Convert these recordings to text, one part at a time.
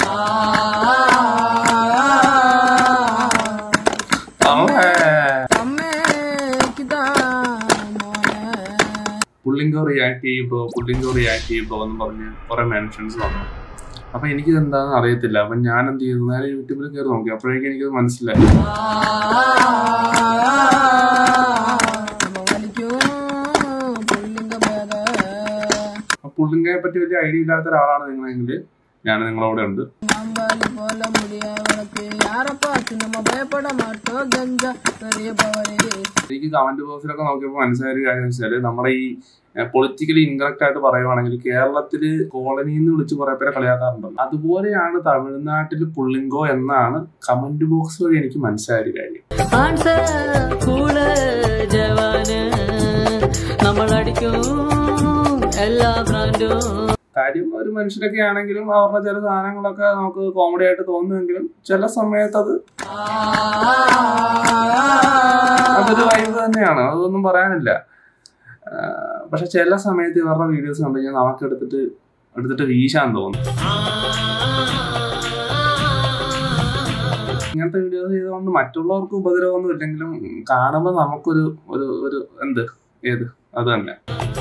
Pullingo react എന്ന് പറഞ്ഞ് കുറെ മെൻഷൻസ് വന്നു. അപ്പൊ എനിക്കിത് എന്താണെന്ന് അറിയത്തില്ല. അപ്പൊ ഞാൻ എന്ത് ചെയ്തു, ഞാൻ യൂട്യൂബിൽ കയറി നോക്കി. അപ്പോഴേക്കും എനിക്കത് മനസ്സിലായി. പുള്ളിങ്കയെ പറ്റി വലിയ ഐഡിയ ഇല്ലാത്ത ഒരാളാണ് നിങ്ങളെങ്കിൽ ഞാൻ നിങ്ങളോടെ ഉണ്ട്. എനിക്ക് കമന്റ് ബോക്സിലൊക്കെ നോക്കിയപ്പോൾ മനസ്സിലായ ഒരു കാര്യം വെച്ചാല്, നമ്മുടെ ഈ പൊളിറ്റിക്കലി ഇൻകറക്റ്റ് ആയിട്ട് പറയുവാണെങ്കിൽ കേരളത്തില് കോളനി എന്ന് വിളിച്ച് കുറെ പേരെ കളിയാക്കാറുണ്ടല്ലോ. അതുപോലെയാണ് തമിഴ്നാട്ടില് പുള്ളിങ്കോ എന്നാണ് കമന്റ് ബോക്സ് വഴി എനിക്ക് മനസ്സിലായ ഒരു കാര്യം. കാര്യം ഒരു മനുഷ്യരൊക്കെ ആണെങ്കിലും അവരുടെ ചില സാധനങ്ങളൊക്കെ നമുക്ക് കോമഡി ആയിട്ട് തോന്നുമെങ്കിലും ചില സമയത്ത് അതൊരു വൈബ് തന്നെയാണ്, അതൊന്നും പറയാനില്ല. പക്ഷെ ചില സമയത്ത് ഇവരുടെ വീഡിയോസ് കണ്ടു കഴിഞ്ഞാൽ നമുക്ക് എടുത്തിട്ട് വീശാൻ തോന്നും. ഇങ്ങനത്തെ വീഡിയോസ് ചെയ്തുകൊണ്ട് മറ്റുള്ളവർക്ക് ഉപദ്രവമൊന്നും ഇല്ലെങ്കിലും കാണുമ്പോൾ നമുക്കൊരു ഒരു എന്ത് ഏത് അത് തന്നെ.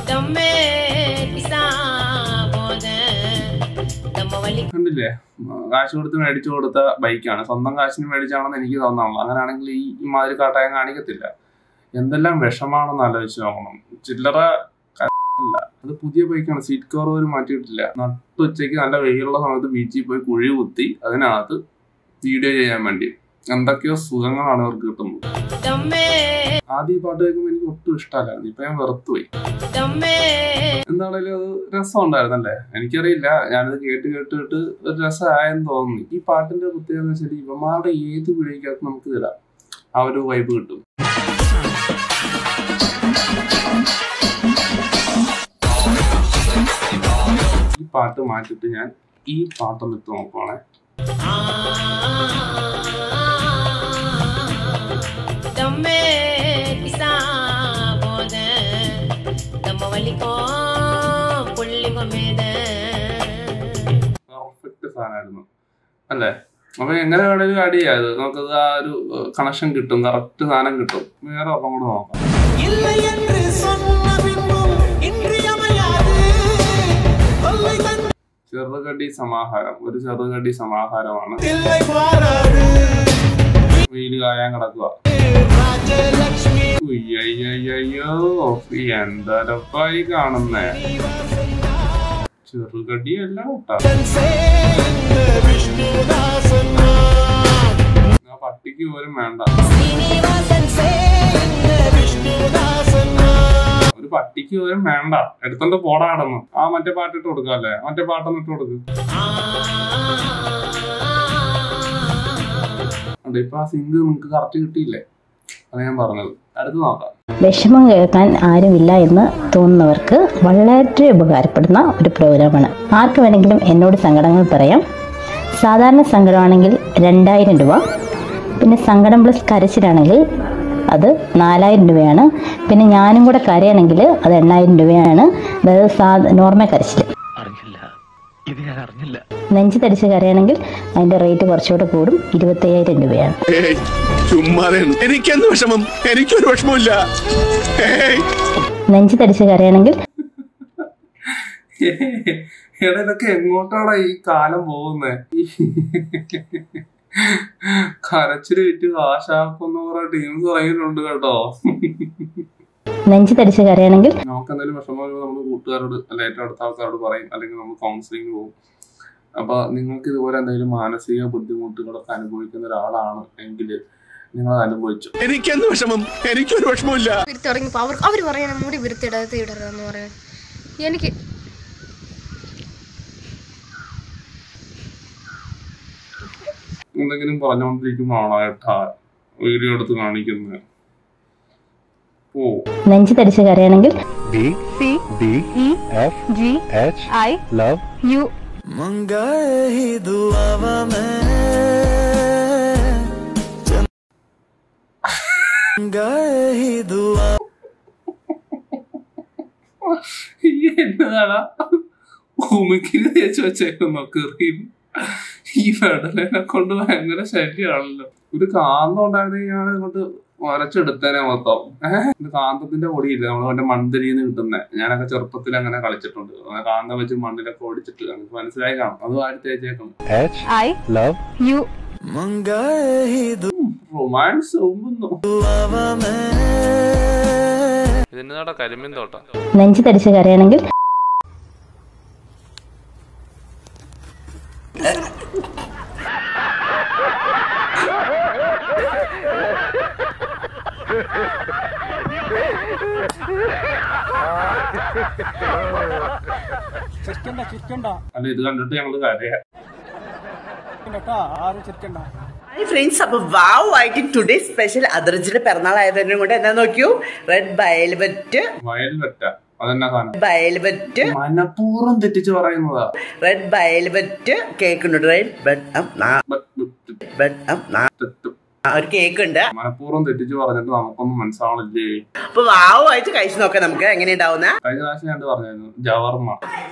കണ്ടില്ലേ, കാശ് കൊടുത്ത് മേടിച്ചു കൊടുത്ത ബൈക്കാണ്, സ്വന്തം കാശിന് മേടിച്ചാണെന്ന് എനിക്ക് തോന്നാണല്ലോ. അങ്ങനെയാണെങ്കിൽ ഈ മാതിരി കാട്ടായം കാണിക്കത്തില്ല. എന്തെല്ലാം വിഷമാണെന്ന് ആലോചിച്ച് നോക്കണം. ചില്ലറ ഇല്ല, അത് പുതിയ ബൈക്കാണ്, സീറ്റ് കവർ പോലും മാറ്റിയിട്ടില്ല. നട്ടുച്ചയ്ക്ക് നല്ല വെയിലുള്ള സമയത്ത് ബീച്ചിൽ പോയി കുഴി കുത്തി അതിനകത്ത് വീഡിയോ ചെയ്യാൻ വേണ്ടി എന്തൊക്കെയോ സുഖങ്ങളാണ് അവർക്ക് കിട്ടുന്നത്. ആദ്യം ഈ പാട്ട് കേൾക്കുമ്പോൾ എനിക്ക് ഒട്ടും ഇഷ്ടമല്ലായിരുന്നു, ഇപ്പൊ ഞാൻ വെറുത്തുപോയി. എന്താണേലും അത് രസം ഉണ്ടായിരുന്നല്ലേ, എനിക്കറിയില്ല. ഞാനത് കേട്ട് ഒരു രസമായെന്ന് തോന്നുന്നു. ഈ പാട്ടിന്റെ പ്രത്യേകത എന്ന് വെച്ചാൽ ഇവന്മാരുടെ ഏത് വീഡിയോക്കകത്ത് നമുക്ക് തരാം ആ ഒരു വൈബ് കിട്ടും. ഈ പാട്ട് മാറ്റിട്ട് ഞാൻ ഈ പാട്ടൊന്ന് ഇട്ട് നോക്കുവാണേ. പെർഫെക്റ്റ് സാധനമായിരുന്നു അല്ലേ? അപ്പൊ എങ്ങനെ വേണേലും ആഡ് ചെയ്യാത്, നമുക്കത് ആ ഒരു കണക്ഷൻ കിട്ടും, കറക്റ്റ് സാധനം കിട്ടും. വേറെ ഒപ്പം കൂടെ നോക്കാം. ചെറുകടി സമാഹാരം, ഒരു ചെറുകടി സമാഹാരമാണ്. വെയില് കായാൻ കിടക്കുക. അയ്യോ എന്തരപ്പായി കാണുന്നേ, ചെറുകടിയല്ല കേട്ടാ. പട്ടിക്ക് പോലും വേണ്ട, ഒരു പട്ടിക്ക് പോലും വേണ്ട. എടുത്തോണ്ട് പോടാടന്നു. ആ മറ്റേ പാട്ടിട്ട് കൊടുക്കല്ലേ, മറ്റേ പാട്ടൊന്നും ഇട്ട് കൊടുക്ക്. ഇപ്പൊ ആ സിങ്ക് നിങ്ങക്ക് കറക്റ്റ് കിട്ടിയില്ലേ, അത് ഞാൻ പറഞ്ഞത്. അടുത്ത് നോക്കാം. വിഷമം കേൾക്കാൻ ആരുമില്ല എന്ന് തോന്നുന്നവർക്ക് വളരെ ഉപകാരപ്പെടുന്ന ഒരു പ്രോഗ്രാമാണ്. ആർക്ക് വേണമെങ്കിലും എന്നോട് സങ്കടങ്ങൾ പറയാം. സാധാരണ സങ്കടമാണെങ്കിൽ 2000 രൂപ, പിന്നെ സങ്കടം പ്ലസ് കരച്ചിലാണെങ്കിൽ അത് 4000 രൂപയാണ്. പിന്നെ ഞാനും കൂടെ കരയാണെങ്കിൽ അത് 8000 രൂപയാണ്. അതായത് നോർമൽ കരച്ചിൽ. നെഞ്ച് തടിച്ച് കരയാണെങ്കിൽ അതിന്റെ റേറ്റ് കുറച്ചുകൂടെ കൂടും, 25000 രൂപയാണ്. നെഞ്ച് തടിച്ച് കരയാണെങ്കിൽ ഇതൊക്കെ എങ്ങോട്ടാണ് ഈ കാലം പോകുന്നേ? കരച്ചില് വിറ്റ് കാശാക്കുന്ന കുറെ ടീംസ് ഇറങ്ങിയിട്ടുണ്ട് കേട്ടോ. നെഞ്ച് തടിച്ച് കരയാണെങ്കിൽ നമുക്ക് എന്തെങ്കിലും വിഷമം നമ്മൾ കൂട്ടുകാരോട് അല്ല ഏറ്റവും അടുത്ത ആൾക്കാരോട് പറയും, അല്ലെങ്കിൽ നമ്മൾ കൗൺസിലിംഗ് പോകും. അപ്പൊ നിങ്ങൾക്ക് ഇതുപോലെ എന്തെങ്കിലും മാനസിക ബുദ്ധിമുട്ടുകളൊക്കെ അനുഭവിക്കുന്ന ഒരാളാണ് എങ്കിൽ നിങ്ങൾ അനുഭവിച്ചു. എനിക്കെന്ത് വിഷമം? എനിക്കൊരു വിഷമമില്ല. അവര് പറയാൻ മുടി വിരുത്തിടരുതെന്ന് പറയാൻ എനിക്ക് എന്തെങ്കിലും പറഞ്ഞുകൊണ്ടിരിക്കുമ്പോഴാണോ ഏട്ടാ വീഡിയോ എടുത്ത് കാണിക്കുന്നത്? നെഞ്ച് തടിച്ച് കരയാണെങ്കിൽ എന്നതാടാ ഭൂമിക്ക് തേച്ച് വെച്ചേക്കുന്നോ കെറിയും? ഈ ഫെഡലിനെ കൊണ്ട് ഭയങ്കര ശല്യമാണല്ലോ. ഒരു കാന്തം ഉണ്ടായിരുന്നെങ്കിൽ ഞാൻ കൊണ്ട് വരച്ചെടുത്തേനെ മൊത്തം. കാന്തത്തിന്റെ പൊടിയില്ല, നമ്മള് മറ്റേ മൺതരിന്ന് കിട്ടുന്നേ. ഞാനൊക്കെ ചെറുപ്പത്തിൽ അങ്ങനെ കളിച്ചിട്ടുണ്ട്. കാന്തം വെച്ച് മണ്ണിലൊക്കെ ഓടിച്ചിട്ട് നമുക്ക് മനസ്സിലായി കാണും. അത് വാരി തേച്ചേക്കണം. റൊമാൻസ് ഇതിന്റെ കരിമീൻ തോട്ടം. നെഞ്ചു തടിച്ച് കരയാണെങ്കിൽ അല്ല, ഇത് കണ്ടിട്ട് ഞങ്ങള് കരയാ. ഹായ് ഫ്രണ്ട്സ്, അപ്പൊ വാവ് ആയിട്ട് ടുഡേ സ്പെഷ്യൽ അതിർജിയുടെ പിറന്നാളായതിനെ കൊണ്ട് എന്നാ നോക്കിയോ, റെഡ് വയൽവെറ്റ്. അതെന്നാ സാധനം? വയൽവെറ്റ് മനഃപൂർവ്വം തെറ്റിച്ച് പറയുന്നതാ. റെഡ് വയൽവെറ്റ് കേക്ക് ഉണ്ട്. റെഡ് ഒരു കേക്ക് ഉണ്ട്. മനഃപൂർവ്വം തെറ്റിച്ച് പറഞ്ഞിട്ട് നമുക്കൊന്നും മനസ്സിലാവണില്ലേ. അപ്പൊ വാവ് ആയിട്ട് കഴിച്ചു നോക്കാം നമുക്ക് എങ്ങനെ ഉണ്ടാവുന്ന. കഴിഞ്ഞ പ്രാവശ്യം ഞാൻ പറഞ്ഞായിരുന്നു ജവർമ്മ.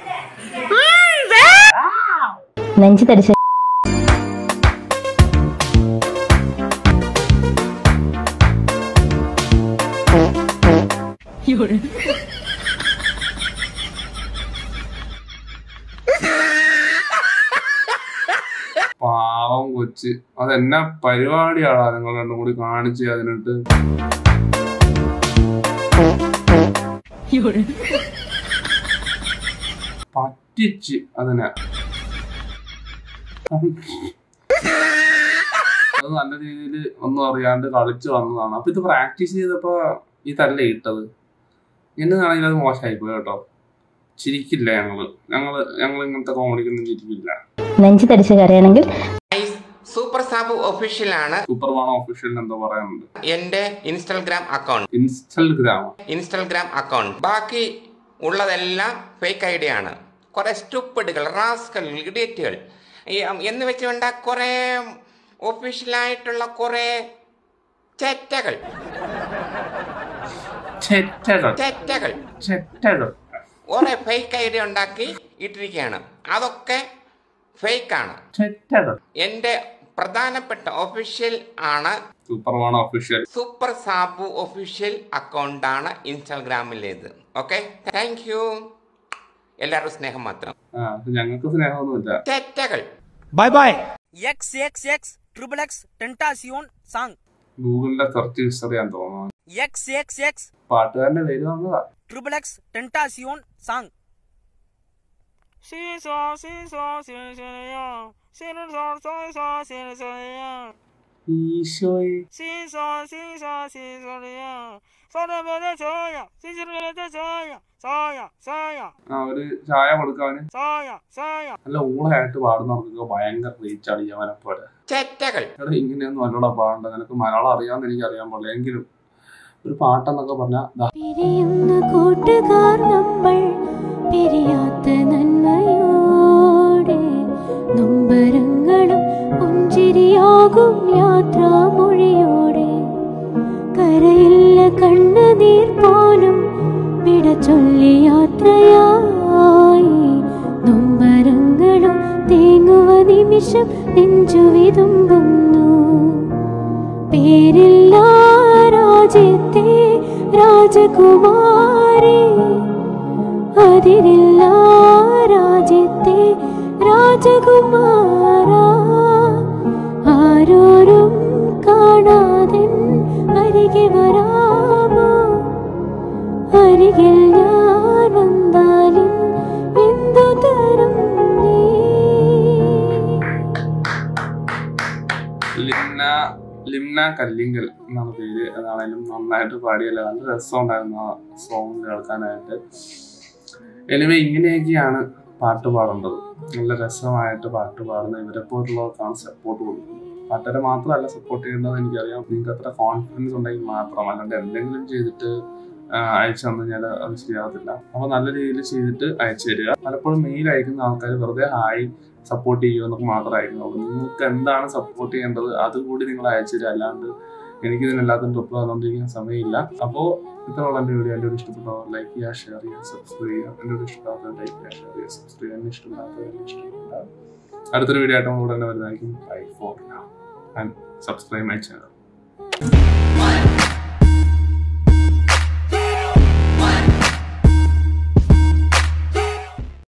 നെഞ്ചു തടിച്ച് പാവം കൊച്ച്. അതെന്നാ പരിപാടിയാണോ നിങ്ങൾ രണ്ടും കൂടി കാണിച്ച് അതിനിട്ട്. പറ്റിച്ച് അതിനെ. അത് നല്ല രീതിയിൽ ഒന്നും അറിയാണ്ട് കളിച്ചു വന്നതാണ്. അപ്പൊ ഇത് പ്രാക്ടീസ് ചെയ്തപ്പോ ഇതല്ലേ ഇട്ടത്. എന്നതാണെങ്കിൽ അത് മോശമായി പോയി കേട്ടോ. ചിരിക്കില്ല ഞങ്ങള് ഇങ്ങനത്തെ കോമഡിക്കൊന്നും ചിരിക്കില്ല. നെഞ്ചു തടിച്ച് കരയാണെങ്കിൽ സൂപ്പർ സാബു ഒഫീഷ്യൽ ആണ്. സൂപ്പർ വാണ ഒഫീഷ്യൽ എന്തോ പറയാനുണ്ട്. എന്റെ ഇൻസ്റ്റാഗ്രാം അക്കൗണ്ട് ബാക്കി ഉള്ളതെല്ലാം ഫേക്ക് ഐഡിയ ആണ്. കുറെ സ്റ്റുപ്പിഡുകൾ, റാസ്കൽ, ഇഡിയറ്റുകൾ എന്ന് വെച്ചുകൊണ്ട് കുറെ ഒഫീഷ്യലായിട്ടുള്ള കുറെ ചെറ്റകൾ കുറെ ഫേക്ക് ഐഡിയ ഉണ്ടാക്കി ഇട്ടിരിക്കുകയാണ്. അതൊക്കെ ഫേക്കാണ്. എന്റെ പ്രധാനപ്പെട്ട ഒഫീഷ്യൽ ആണ് സൂപ്പർ സാബു ഒഫീഷ്യൽ അക്കൗണ്ട് ആണ് ഇൻസ്റ്റാഗ്രാമിലേത്. Okay, thank you. എല്ലാവരും സ്നേഹം മാത്രം, ഞങ്ങൾക്ക് സ്നേഹമൊന്നുമില്ല. തെറ്റകൾ. Bye bye. ഗൂഗിളിന്റെ സെർച്ച് ഹിസ്റ്ററി ആണെന്ന് തോന്നുന്നു. പാട്ടുകാരന്റെ പേര് വന്നതാ. ഒരു ചായ കൊടുക്കാന് നല്ല ഊളായിട്ട് പാടുന്നവർക്കൊക്കെ ഭയങ്കര റീച്ച് ആണ് അവനെ പോലെ. ഇങ്ങനെയൊന്നും നല്ലോണം പാടണ്ട. നിനക്ക് മലയാളം അറിയാമെന്ന് എനിക്ക് അറിയാൻ പാടില്ല. എങ്കിലും ഒരു പാട്ടെന്നൊക്കെ പറഞ്ഞാൽ കരയില്ല കണ്ണുനീർ പോലും വിട ചൊല്ലി യാത്രയായി. നൊമ്പരങ്ങളും തേങ്ങുവ നിമിഷം നെഞ്ചു വിതുമ്പുന്നു. പേരില്ല രാജ്യത്തെ രാജകുമാരി, അതിരില്ല രാജ്യത്തെ രാജകുമാര. ആരോരും കാണാതെ അരികെ വരാമോ, അരികിൽ ഞാൻ വന്നാലും എന്തു തരും നീ. ലിംന കല്ലിങ്കൽ എന്നാണ് പേര്. അതാണെങ്കിലും നന്നായിട്ട് പാടിയല്ല, നല്ല രസമുണ്ടായിരുന്നു ആ സോങ് കേൾക്കാനായിട്ട്. എനിവേ ഇങ്ങനെയൊക്കെയാണ് പാട്ട് പാടേണ്ടത്. നല്ല രസമായിട്ട് പാട്ട് പാടുന്ന ഇവരെ പോലുള്ളവർക്കാണ് സപ്പോർട്ട് കൊടുക്കുന്നത്. പാട്ടുകാരെ മാത്രമല്ല സപ്പോർട്ട് ചെയ്യേണ്ടത് എനിക്കറിയാം. നിങ്ങൾക്ക് അത്ര കോൺഫിഡൻസ് ഉണ്ടെങ്കിൽ മാത്രം, അല്ലാണ്ട് എന്തെങ്കിലും ചെയ്തിട്ട് അയച്ചു തന്നു കഴിഞ്ഞാൽ അത് ശരിയാകത്തില്ല. അപ്പോൾ നല്ല രീതിയിൽ ചെയ്തിട്ട് അയച്ചു തരിക. പലപ്പോഴും മെയിൽ അയക്കുന്ന ആൾക്കാർ വെറുതെ ഹായ് സപ്പോർട്ട് ചെയ്യുക എന്നൊക്കെ മാത്രമേ അയക്കുന്നുള്ളൂ. നിങ്ങൾക്ക് എന്താണ് സപ്പോർട്ട് ചെയ്യേണ്ടത് അതുകൂടി നിങ്ങൾ അയച്ചു തരിക. അല്ലാണ്ട് എനിക്കിതിനെല്ലാത്തിനും റിപ്ലൈ തന്നുകൊണ്ടിരിക്കാൻ സമയമില്ല. അപ്പോൾ ഇത്രയുള്ള എൻ്റെ വീഡിയോ. എൻ്റെ ഒരു ഇഷ്ടപ്പെട്ടവർ ലൈക്ക് ചെയ്യുക, ഷെയർ ചെയ്യുക, സബ്സ്ക്രൈബ് ചെയ്യുക. എൻ്റെ ഒരു ഇഷ്ടപ്പെടാത്തവർ ലൈക്ക് ചെയ്യുക, ഷെയർ ചെയ്യുക, സബ്സ്ക്രൈബ് ചെയ്യുക. എന്നെ ഇഷ്ടപ്പെടാത്തവർ ഇഷ്ടപ്പെടാം. അടുത്തൊരു വീഡിയോ ആയിട്ട് നമ്മൾ ഉടനെ വരുന്നതായിരിക്കും. Bye for now and subscribe my channel.